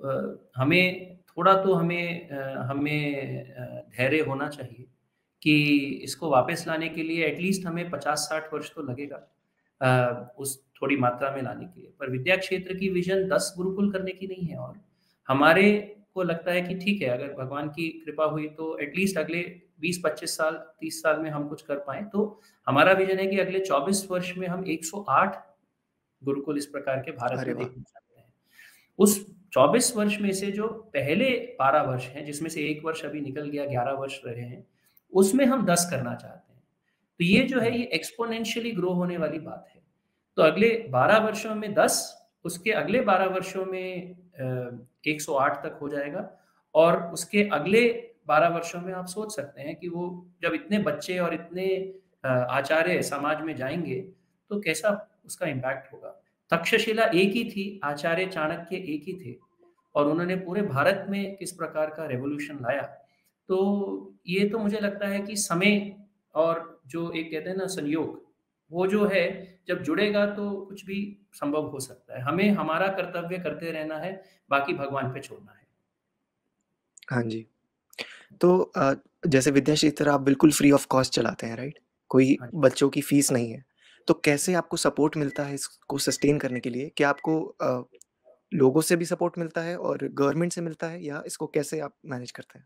हमें धैर्य होना चाहिए कि इसको वापस लाने के लिए एटलीस्ट हमें 50-60 वर्ष तो लगेगा उस थोड़ी मात्रा में लाने के लिए। पर विद्या क्षेत्र की विज़न 10 गुरुकुल करने की नहीं है और हमारे को लगता है कि ठीक है, अगर भगवान की कृपा हुई तो एटलीस्ट अगले 20-25 साल, 30 साल में हम कुछ कर पाएँ। तो हमारा विज़न है कि अगले 24 वर्ष में हम 108 गुरुकुल इस प्रकार के भारत अरे में वाह! देखना चाहते हैं। उस 24 वर्ष में से जो पहले 12 वर्ष हैं, जिसमें से 1 वर्ष अभी निकल गया, 11 वर्ष रहे हैं, उसमें हम 10 करना चाहते हैं। तो ये जो है, हुँ, ये एक्स्पोनेंशियली ग्रो होने वाली बात है। तो अगले 12 वर्षों में 10, उसके अगले 12 वर्षों में 108 तक हो जाएगा और उसके अगले 12 वर्षों में आप सोच सकते हैं कि वो जब इतने बच्चे और इतने आचार्य समाज में जाएँगे, तो कैसा उसका इम्पैक्ट होगा। तक्षशिला एक ही थी, आचार्य चाणक्य एक ही थे और उन्होंने पूरे भारत में किस प्रकार का रेवोल्यूशन लाया। तो ये तो मुझे लगता है कि समय और जो एक कहते हैं ना संयोग, वो जो है जब जुड़ेगा तो कुछ भी संभव हो सकता है। हमें हमारा कर्तव्य करते रहना है, बाकी भगवान पे छोड़ना है। हाँ जी। तो जैसे विद्या क्षेत्र आप बिल्कुल फ्री ऑफ कॉस्ट चलाते हैं, राइट? कोई हाँ जी। बच्चों की फीस नहीं है। तो कैसे आपको सपोर्ट मिलता है इसको सस्टेन करने के लिए? क्या आपको लोगों से भी सपोर्ट मिलता है और गवर्नमेंट से मिलता है या इसको कैसे आप मैनेज करते हैं?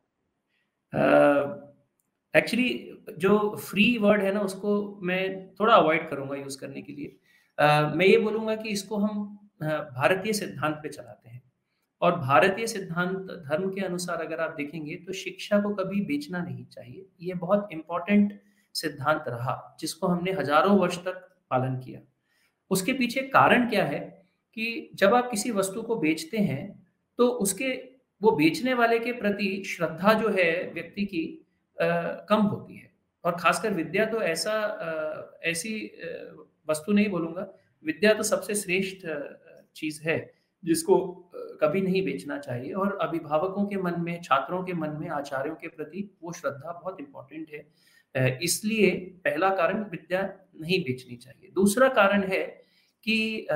एक्चुअली जो फ्री वर्ड है ना उसको मैं थोड़ा अवॉइड करूँगा यूज़ करने के लिए। मैं ये बोलूँगा कि इसको हम भारतीय सिद्धांत पे चलाते हैं और भारतीय सिद्धांत धर्म के अनुसार अगर आप देखेंगे तो शिक्षा को कभी बेचना नहीं चाहिए। ये बहुत इम्पोर्टेंट सिद्धांत रहा जिसको हमने हज़ारों वर्ष तक पालन किया। उसके पीछे कारण क्या है कि जब आप किसी वस्तु को बेचते हैं तो उसके वो बेचने वाले के प्रति श्रद्धा जो है व्यक्ति की अ, कम होती है। और खासकर विद्या तो ऐसी वस्तु नहीं बोलूँगा, विद्या तो सबसे श्रेष्ठ चीज़ है, जिसको कभी नहीं बेचना चाहिए। और अभिभावकों के मन में, छात्रों के मन में, आचार्यों के प्रति वो श्रद्धा बहुत इम्पोर्टेंट है। इसलिए पहला कारण विद्या नहीं बेचनी चाहिए। दूसरा कारण है कि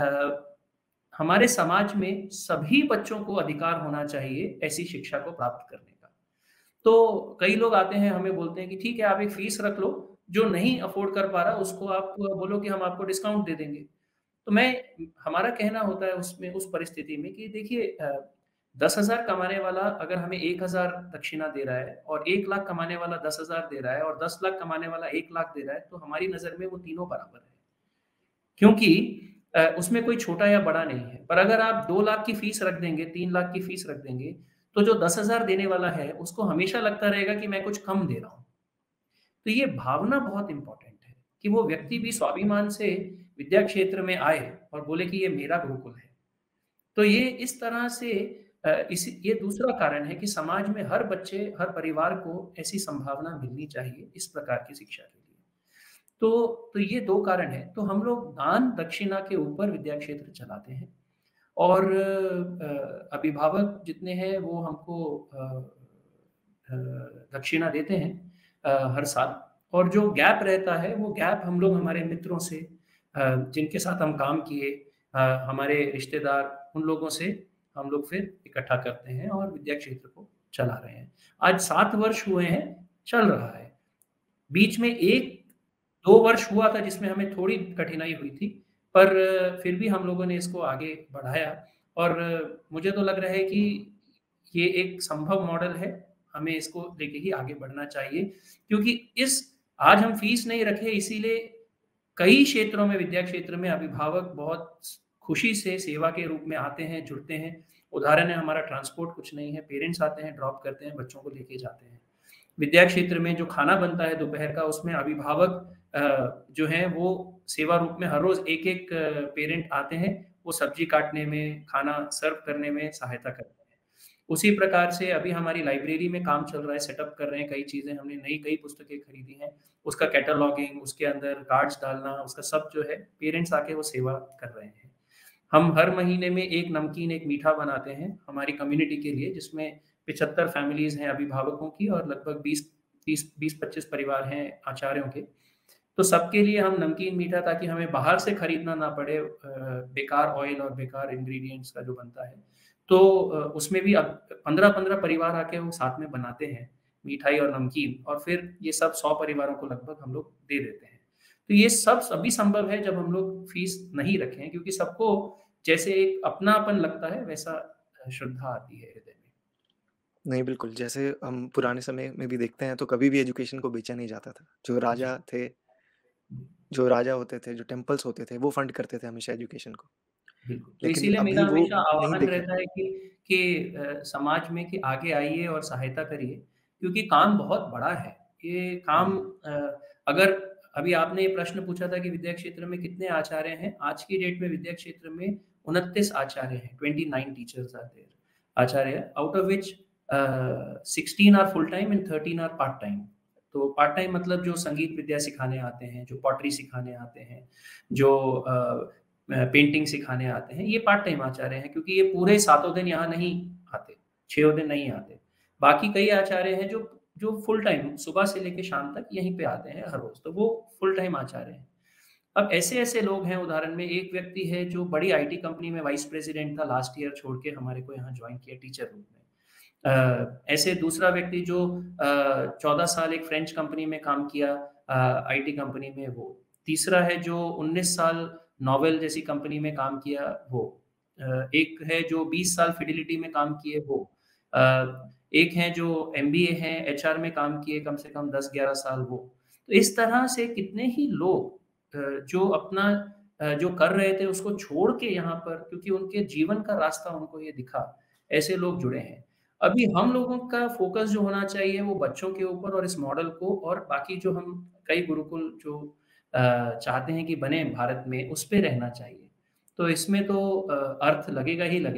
हमारे समाज में सभी बच्चों को अधिकार होना चाहिए ऐसी शिक्षा को प्राप्त करने का। तो कई लोग आते हैं, हमें बोलते हैं कि ठीक है, आप एक फीस रख लो, जो नहीं अफ़ोर्ड कर पा रहा उसको आप बोलो कि हम आपको डिस्काउंट दे देंगे। तो हमारा कहना होता है उसमें, उस परिस्थिति में, कि देखिए 10,000 कमाने वाला अगर हमें 1,000 दक्षिणा दे रहा है और 1 लाख कमाने वाला 10,000 दे रहा है और 10 लाख कमाने वाला 1 लाख दे रहा है, तो हमारी नज़र में वो तीनों बराबर है। क्योंकि उसमें कोई छोटा या बड़ा नहीं है। पर अगर आप 2 लाख की फीस रख देंगे, 3 लाख की फीस रख देंगे, तो जो 10,000 देने वाला है, उसको हमेशा लगता रहेगा कि मैं कुछ कम दे रहा हूँ। तो ये भावना बहुत इम्पोर्टेंट है कि वो व्यक्ति भी स्वाभिमान से विद्या क्षेत्र में आए और बोले कि ये मेरा गुरुकुल है। तो ये इस तरह से ये दूसरा कारण है कि समाज में हर बच्चे, हर परिवार को ऐसी संभावना मिलनी चाहिए इस प्रकार की शिक्षा के लिए। तो ये 2 कारण हैं। तो हम लोग दान दक्षिणा के ऊपर विद्या क्षेत्र चलाते हैं और अभिभावक जितने हैं वो हमको अ, दक्षिणा देते हैं हर साल। और जो गैप रहता है, वो गैप हम लोग हमारे मित्रों से, जिनके साथ हम काम किए, हमारे रिश्तेदार, उन लोगों से हम लोग फिर इकट्ठा करते हैं और विद्या क्षेत्र को चला रहे हैं। आज 7 वर्ष हुए हैं, चल रहा है। बीच में 1-2 वर्ष हुआ था जिसमें हमें थोड़ी कठिनाई हुई थी, पर फिर भी हम लोगों ने इसको आगे बढ़ाया। और मुझे तो लग रहा है कि ये एक संभव मॉडल है, हमें इसको लेके ही आगे बढ़ना चाहिए। क्योंकि इस आज हम फीस नहीं रखे, इसीलिए कई क्षेत्रों में, विद्या क्षेत्र में अभिभावक बहुत खुशी से सेवा के रूप में आते हैं, जुड़ते हैं। उदाहरण है, हमारा ट्रांसपोर्ट कुछ नहीं है, पेरेंट्स आते हैं, ड्रॉप करते हैं, बच्चों को लेके जाते हैं। विद्या क्षेत्र में जो खाना बनता है दोपहर का, उसमें अभिभावक जो हैं वो सेवा रूप में हर रोज़ एक-एक पेरेंट आते हैं, वो सब्जी काटने में, खाना सर्व करने में सहायता करते हैं। उसी प्रकार से अभी हमारी लाइब्रेरी में काम चल रहा है, सेटअप कर रहे हैं, कई चीज़ें हमने नई कई पुस्तकें खरीदी हैं, उसका कैटलॉगिंग, उसके अंदर कार्ड्स डालना, उसका सब जो है पेरेंट्स आके वो सेवा कर रहे हैं। हम हर महीने में एक नमकीन, एक मीठा बनाते हैं हमारी कम्युनिटी के लिए, जिसमें 75 फैमिलीज़ हैं अभिभावकों की और लगभग 20-25 परिवार हैं आचार्यों के। तो सबके लिए हम नमकीन मीठा, ताकि हमें बाहर से खरीदना ना पड़े बेकार ऑयल और बेकार इंग्रीडिएंट्स का जो बनता है। तो उसमें भी अब 15-15 परिवार आके वो साथ में बनाते हैं, मिठाई और नमकीन, और फिर ये सब 100 परिवारों को लगभग हम लोग दे देते हैं। तो ये सब अभी संभव है जब हम लोग फीस नहीं रखे हैं, क्योंकि सबको जैसे एक अपनापन लगता है, वैसा श्रद्धा आती है हृदय में। नहीं, बिल्कुल, जैसे हम पुराने समय में भी देखते हैं तो कभी भी एजुकेशन को बेचा नहीं जाता था। जी। जो राजा होते थे, जो टेम्पल्स होते थे, वो फंड करते थे हमेशा एजुकेशन को। बिल्कुल, तो लेकिन इसीलिए मेरा अभी वो हमेशा नहीं आह्वान देखा। रहता है कि समाज में कि आगे आइए और सहायता करिए, क्योंकि काम बहुत बड़ा है। ये काम हुँ, अगर अभी आपने ये प्रश्न पूछा था कि विद्या क्षेत्र में कितने आचार्य हैं, आज की डेट में विद्या क्षेत्र में 29 आचार्य हैं, 29 टीचर्स आर देयर, आचार्य, out of which 16 are full time and 13 are part time. तो पार्ट टाइम मतलब जो संगीत विद्या सिखाने आते हैं, जो पॉटरी सिखाने आते हैं, जो पेंटिंग सिखाने आते हैं, ये पार्ट टाइम आचार्य हैं, क्योंकि ये पूरे सातों दिन यहाँ नहीं आते, 6 दिन नहीं आते। बाकी कई आचार्य हैं जो जो फुल टाइम सुबह से लेके शाम तक यहीं पे आते हैं हर रोज़, तो वो फुल टाइम आचार्य हैं। अब ऐसे-ऐसे लोग हैं, उदाहरण में एक व्यक्ति है जो बड़ी आईटी कंपनी में वाइस प्रेज़िडेंट था, लास्ट ईयर छोड़ के हमारे को यहाँ जॉइन किया टीचर रूप में। ऐसे दूसरा व्यक्ति जो 14 साल एक फ्रेंच कंपनी में काम किया, आईटी कंपनी में वो। तीसरा है जो 19 साल नोवेल जैसी कंपनी में काम किया वो। एक है जो 20 साल फिडेलिटी में काम किए वो। एक हैं जो एमबीए हैं, एचआर में काम किए कम से कम 10-11 साल वो। तो इस तरह से कितने ही लोग जो अपना जो कर रहे थे उसको छोड़ के यहाँ पर, क्योंकि उनके जीवन का रास्ता उनको ये दिखा, ऐसे लोग जुड़े हैं। अभी हम लोगों का फ़ोकस जो होना चाहिए वो बच्चों के ऊपर और इस मॉडल को, और बाकी जो हम कई गुरुकुल जो चाहते हैं कि बने भारत में, उस पे रहना चाहिए। तो इसमें तो अर्थ लगेगा ही लगेगा,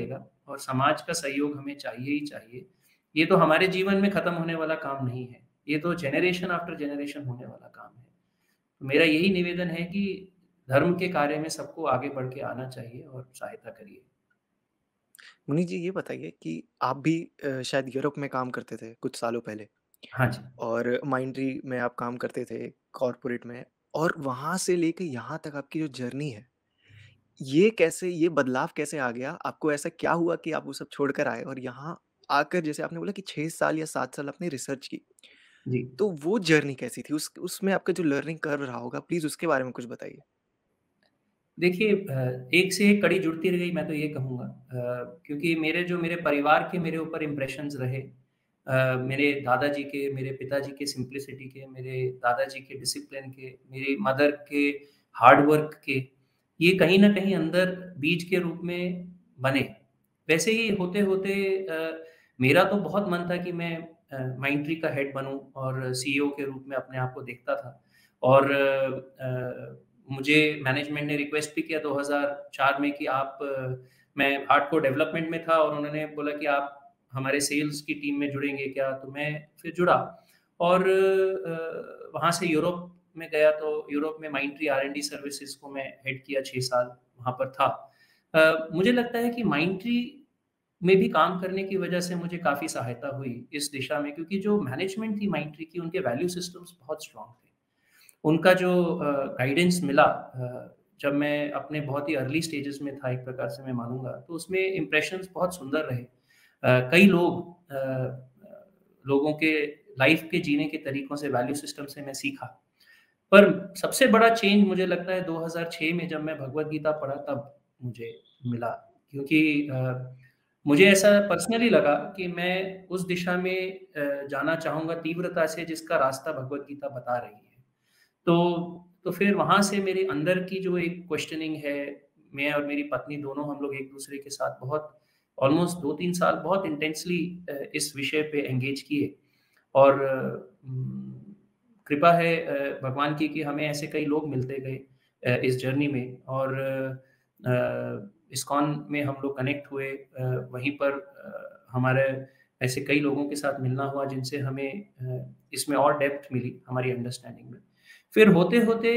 और समाज का सहयोग हमें चाहिए ही चाहिए। ये तो हमारे जीवन में खत्म होने वाला काम नहीं है, ये तो जनरेशन आफ्टर जनरेशन होने वाला काम है। तो मेरा यही निवेदन है कि धर्म के कार्य में सबको आगे बढ़ के आना चाहिए और सहायता करिए। मुनीष जी, ये बताइए कि आप भी शायद यूरोप में काम करते थे कुछ सालों पहले हाँ जी। और माइंडट्री में आप काम करते थे, कॉर्पोरेट में, और वहाँ से लेके यहाँ तक आपकी जो जर्नी है, ये बदलाव कैसे आ गया? आपको ऐसा क्या हुआ कि आप वो सब छोड़कर आए और यहाँ आकर जैसे आपने बोला कि 6 साल या 7 साल आपने रिसर्च की, जी। तो वो जर्नी कैसी थी? उसमें आपका जो लर्निंग कर्व रहा होगा, प्लीज़ उसके बारे में कुछ बताइए? देखिए एक से एक कड़ी जुड़ती रह गई मैं तो ये कहूँगा क्योंकि मेरे परिवार के मेरे ऊपर इम्प्रेशंस रहे। मेरे दादाजी के, मेरे पिताजी के सिम्प्लिसिटी के, मेरे दादाजी के डिसिप्लिन के, मेरी मदर के हार्ड वर्क के, ये कहीं न कहीं अंदर बीज के रूप में बने। वैसे ही होते-होते मेरा तो बहुत मन था कि मैं माइंडट्री का हेड बनूँ और सीईओ के रूप में अपने आप को देखता था। और मुझे मैनेजमेंट ने रिक्वेस्ट भी किया 2004 में कि मैं हार्डकोर डेवलपमेंट में था और उन्होंने बोला कि आप हमारे सेल्स की टीम में जुड़ेंगे क्या? तो मैं फिर जुड़ा और वहाँ से यूरोप में गया तो यूरोप में माइंडट्री आर-एन-डी सर्विसेज़ को मैं हेड किया 6 साल वहाँ पर था। मुझे लगता है कि माइंडट्री में भी काम करने की वजह से मुझे काफ़ी सहायता हुई इस दिशा में क्योंकि जो मैनेजमेंट थी माइंडट्री की उनके वैल्यू सिस्टम्स बहुत स्ट्रॉन्ग थे। उनका जो गाइडेंस मिला जब मैं अपने बहुत ही अर्ली स्टेजेस में था एक प्रकार से मैं मानूँगा, तो उसमें इम्प्रेशंस बहुत सुंदर रहे। कई लोगों के लाइफ़ के जीने के तरीकों से, वैल्यू सिस्टम से मैं सीखा। पर सबसे बड़ा चेंज मुझे लगता है 2006 में जब मैं भगवद गीता पढ़ा तब मुझे मिला क्योंकि मुझे ऐसा पर्सनली लगा कि मैं उस दिशा में जाना चाहूँगा तीव्रता से जिसका रास्ता भगवद गीता बता रही है। तो फिर वहाँ से मेरे अंदर की जो एक क्वेश्चनिंग है, मैं और मेरी पत्नी दोनों हम लोग एक-दूसरे के साथ बहुत ऑलमोस्ट 2-3 साल बहुत इंटेंसली इस विषय पे एंगेज किए और कृपा है भगवान की कि हमें ऐसे कई लोग मिलते गए इस जर्नी में और इस्कॉन में हम लोग कनेक्ट हुए वहीं पर हमारे ऐसे कई लोगों के साथ मिलना हुआ जिनसे हमें इसमें और डेप्थ मिली हमारी अंडरस्टैंडिंग में। फिर होते-होते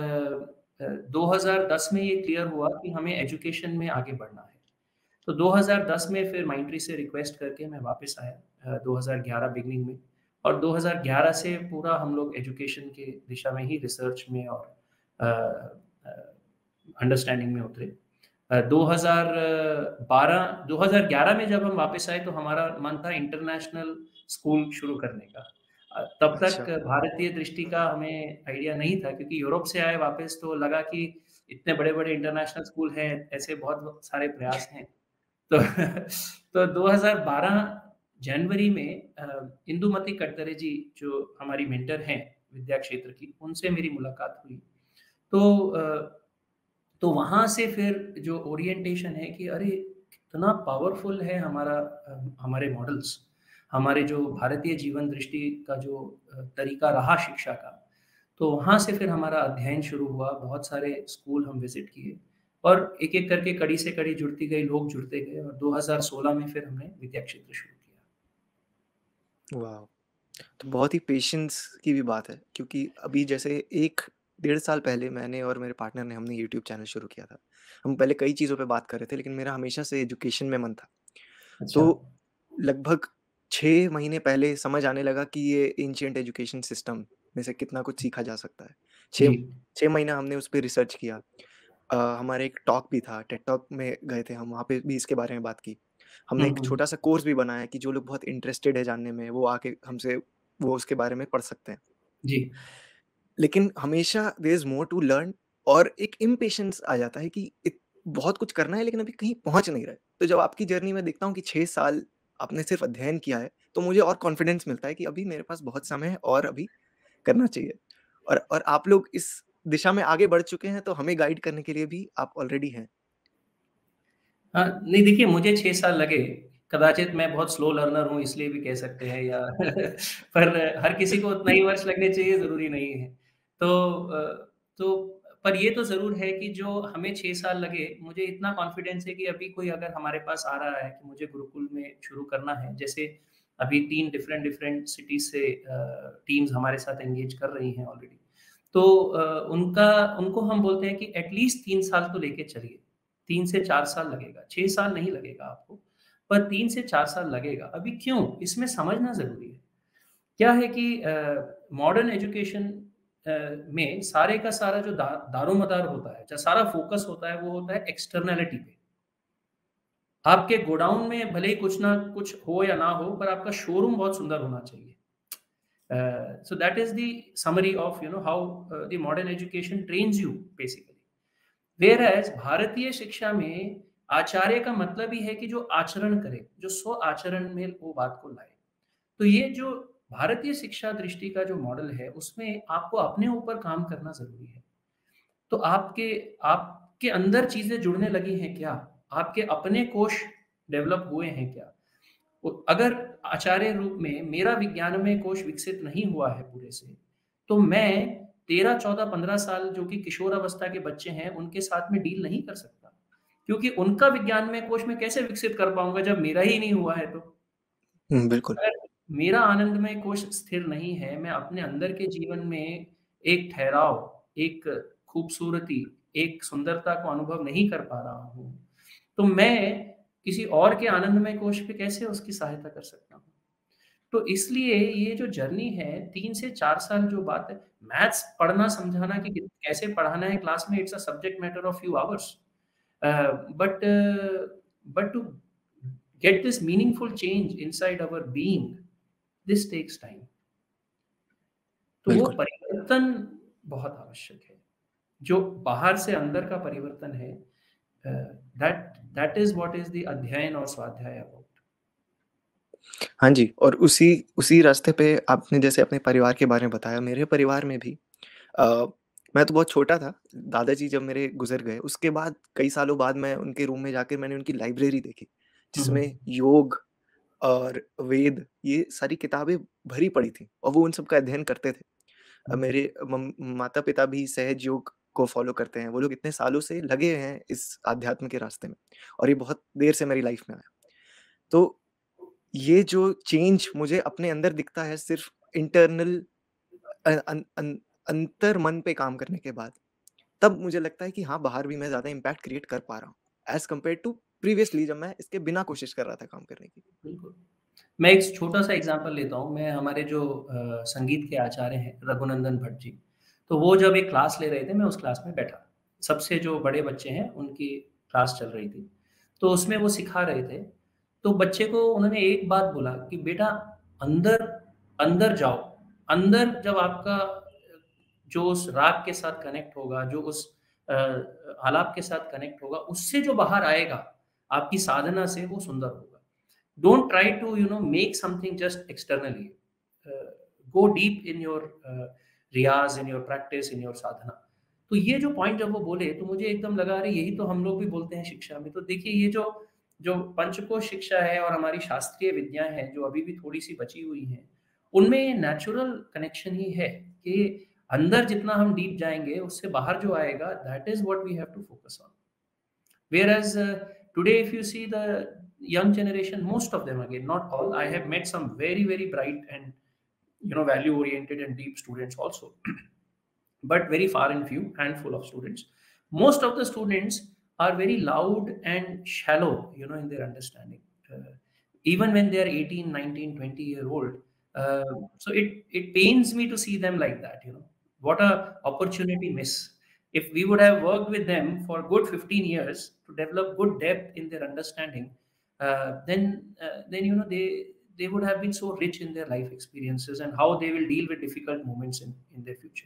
2010 में ये क्लियर हुआ कि हमें एजुकेशन में आगे बढ़ना है। तो 2010 में फिर माइंडट्री से रिक्वेस्ट करके मैं वापस आया 2011 बिगिनिंग में और 2011 से पूरा हम लोग एजुकेशन के दिशा में ही रिसर्च में और अ अंडरस्टैंडिंग में उतरे। 2012 2011 में जब हम वापस आए तो हमारा मन था इंटरनेशनल स्कूल शुरू करने का। तब तक अच्छा। भारतीय दृष्टि का हमें आइडिया नहीं था क्योंकि यूरोप से आए वापस तो लगा कि इतने बड़े-बड़े इंटरनेशनल स्कूल हैं, ऐसे बहुत सारे प्रयास हैं। तो तो 2012 जनवरी में इंदुमती कट्टरे जी जो हमारी मेंटर हैं विद्या क्षेत्र की, उनसे मेरी मुलाकात हुई। तो तो वहाँ से फिर जो ओरिएंटेशन है कि अरे! कितना पावरफुल है हमारे मॉडल्स, हमारे जो भारतीय जीवन दृष्टि का जो तरीका रहा शिक्षा का, तो वहाँ से फिर हमारा अध्ययन शुरू हुआ, बहुत सारे स्कूल हम विज़िट किए और एक-एक करके कड़ी से कड़ी जुड़ती गई, लोग जुड़ते गए और 2016 में फिर हमने विद्या क्षेत्र शुरू किया। वाव! तो बहुत ही पेशेंस की भी बात है क्योंकि अभी जैसे 1 डेढ़ साल पहले मैंने और मेरे पार्टनर ने हमने यूट्यूब चैनल शुरू किया था। हम पहले कई चीज़ों पे बात कर रहे थे लेकिन मेरा हमेशा से एजुकेशन में मन था। अच्छा, तो लगभग 6 महीने पहले समझ आने लगा कि ये एंशिएंट एजुकेशन सिस्टम में से कितना कुछ सीखा जा सकता है। जी। 6 6 महीना हमने उस पे रिसर्च किया। हमारा एक टॉक भी था, टेड टॉक में गए थे हम, वहाँ पे भी इसके बारे में बात की। हुँ, हमने एक हुँ। छोटा-सा कोर्स भी बनाया कि जो लोग बहुत इंटरेस्टेड है जानने में, वो आके हमसे वो उसके बारे में पढ़ सकते हैं। जी। लेकिन हमेशा there is more to learn और एक इम्पेशंस आ जाता है कि बहुत कुछ करना है लेकिन अभी कहीं पहुँच नहीं रहे। तो जब आपकी जर्नी में देखता हूँ कि 6 साल आपने सिर्फ अध्ययन किया है, तो मुझे और कॉन्फिडेंस मिलता है कि अभी मेरे पास बहुत समय है और अभी करना चाहिए। और आप लोग इस दिशा में आगे बढ़ चुके हैं, तो हमें गाइड करने के लिए भी आप ऑलरेडी हैं। हाँ, नहीं देखिए मुझे 6 साल लगे, कदाचित मैं बहुत स्लो लर्नर हूँ इसलिए भी कह सकते हैं या पर हर किसी को उतना ही वर्ष लगने चाहिए ज़रूरी नहीं है। तो पर ये तो ज़रूर है कि जो हमें 6 साल लगे, मुझे इतना कॉन्फिडेंस है कि अभी कोई अगर हमारे पास आ रहा है कि मुझे गुरुकुल में शुरू करना है, जैसे अभी 3 डिफरेंट सिटीज़ से टीम्स हमारे साथ एंगेज कर रही हैं ऑलरेडी। तो उनका उनको हम बोलते हैं कि एट लीस्ट 3 साल तो लेके चलिए। 3 से 4 साल लगेगा, 6 साल नहीं लगेगा आपको, पर 3 से 4 साल लगेगा। अभी क्यों? इसमें समझना ज़रूरी है। क्या है कि मॉडर्न एजुकेशन में सारे का सारा जो दारोमदार होता है, जो सारा फ़ोकस होता है, वो होता है एक्सटर्नैलिटी पे। आपके गोडाउन में भले ही कुछ ना कुछ हो या ना हो, पर आपका शोरूम बहुत सुंदर होना चाहिए। So that is the summary of how the modern education trains you basically. Whereas भारतीय शिक्षा में आचार्य का मतलब ही है कि जो आचरण करे, जो स्व आचरण में वो बात को लाए। तो ये जो भारतीय शिक्षा दृष्टि का जो मॉडल है, उसमें आपको अपने ऊपर काम करना ज़रूरी है। तो आपके आपके अंदर चीज़ें जुड़ने लगी हैं क्या? आपके अपने कोश डेवलप हुए हैं क्या? अगर आचार्य रूप में मेरा विज्ञान में कोश विकसित नहीं हुआ है पूरे से, तो मैं 13, 14, 15 साल जो कि किशोरावस्था के बच्चे हैं, उनके साथ में डील नहीं कर सकता। क्योंकि उनका विज्ञान में कोश मैं कैसे विकसित कर पाऊँगा जब मेरा ही नहीं हुआ है तो? बिल्कुल, अगर मेरा आनंदमय कोश स्थिर नहीं है, मैं अपने अंदर के जीवन में एक ठहराव, एक खूबसूरती, एक सुंदरता को अनुभव नहीं कर पा रहा हूँ, तो मैं किसी और के आनंदमय कोश पे कैसे उसकी सहायता कर सकता हूँ? तो इसलिए ये जो जर्नी है 3 से 4 साल जो बात है, मैथ्स पढ़ना समझाना कि कैसे पढ़ाना है क्लास में it's a subject matter of few hours. But but to get this meaningful change inside our being, this takes time. तो वो बिल्कुल, परिवर्तन बहुत आवश्यक है। जो बाहर से अंदर का परिवर्तन है, that that is what is the अध्ययन और स्वाध्याय अबाउट। हाँ जी, और उसी उसी रास्ते पे आपने जैसे अपने परिवार के बारे में बताया, मेरे परिवार में भी अ, मैं तो बहुत छोटा था, दादाजी जब मेरे गुज़र गए, उसके बाद कई सालों बाद मैं उनके रूम में जाके मैंने उनकी लाइब्रेरी देखी, हुँ, जिसमें हुँ। योग और वेद ये सारी किताबें भरी पड़ी थी और वो उन सब का अध्ययन करते थे। हुँ, हुँ। मेरे माता-पिता भी सहज योग को फ़ॉलो करते हैं, वो लोग इतने सालों से लगे हैं इस अध्यात्म के रास्ते में और ये बहुत देर से मेरी लाइफ़ में आया। तो ये जो चेंज मुझे अपने अंदर दिखता है सिर्फ़ इंटरनल अ, अन अन अंतर मन पे काम करने के बाद, तब मुझे लगता है कि हाँ, बाहर भी मैं ज़्यादा इम्पैक्ट क्रिएट कर पा रहा हूँ, एज़ कम्पेयर्ड टू प्रीवियसली जब मैं इसके बिना कोशिश कर रहा था काम करने की। बिल्कुल। मैं एक छोटा-सा एग्ज़ाम्पल लेता हूँ। मैं हमारे जो संगीत के आचार्य हैं, रघुनंदन भट्ट जी, तो वो जब एक क्लास ले रहे थे, मैं उस क्लास में बैठा। सबसे जो बड़े बच्चे हैं, उनकी क्लास चल रही थी। तो उसमें वो सिखा रहे थे, तो बच्चे को उन्होंने एक बात बोला कि बेटा अंदर अंदर जाओ। अंदर जब आपका जो उस राग के साथ कनेक्ट होगा, जो उस आलाप के साथ कनेक्ट होगा, उससे जो बाहर आएगा, आपकी साधना से वो सुंदर होगा। Don't try to make something just externally. Go deep in your Riyaz, in your practice, in your साधना। तो ये जो पॉइंट जब वो बोले तो मुझे एकदम लगा अरे यही तो हम लोग भी बोलते हैं शिक्षा में। तो देखिए ये जो जो पंचकोश शिक्षा है और हमारी शास्त्रीय विद्याएँ हैं जो अभी भी थोड़ी-सी बची हुई हैं, उनमें ये नेचुरल कनेक्शन ही है कि अंदर जितना हम डीप जाएँगे उससे बाहर जो आएगा that is what we have to focus on. Whereas today, if you see the young generation, most of them again, not all, I have met some very, very bright and value oriented and deep students also, but very far and few, handful of students. Most of the students are very loud and shallow, in their understanding. Even when they are 18, 19, 20-year old. Uh, so it pains me to see them like that. What a opportunity miss. If we would have worked with them for good 15 years to develop good depth in their understanding, then they would have been so rich in their life experiences and how they will deal with difficult moments in their future.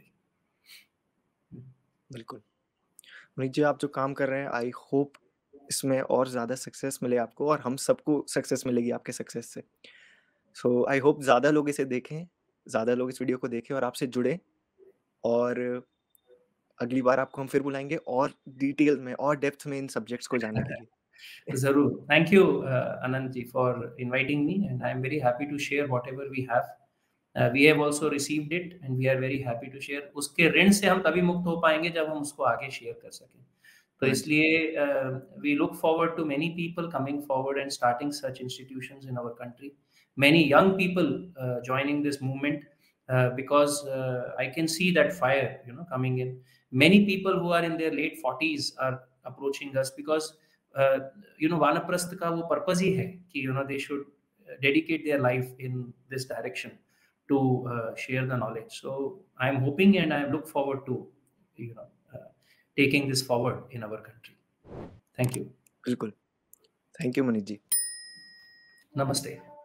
बिल्कुल। मनीष जी, आप जो काम कर रहे हैं, I hope इसमें और ज़्यादा सक्सेस मिले आपको और हम सबको सक्सेस मिलेगी आपके सक्सेस से। सो आई होप ज़्यादा लोग इसे देखें, ज़्यादा लोग इस वीडियो को देखें और आपसे जुड़ें और अगली बार आपको हम फिर बुलाएँगे और डिटेल में और डेप्थ में इन सब्जेक्ट्स को जानने के लिए। Zarur. Thank you, Anand ji, for inviting me, and I'm very happy to share whatever we have. We have also received it and we are very happy to share. उसके ऋण से हम तभी मुक्त हो पाएँगे जब हम उसको आगे शेयर कर सकें। तो हाँ जी। इसलिए we look forward to many people coming forward and starting such institutions in our country. Many young people joining this movement because I can see that fire, coming in. Many people who are in their late 40s are approaching us because uh, वानप्रस्थ का वो purpose ही है कि they should dedicate their life in this direction to share the knowledge. So I am hoping and I look forward to you know uh, taking this forward in our country. Thank you. बिल्कुल। Thank you Munit ji. Namaste.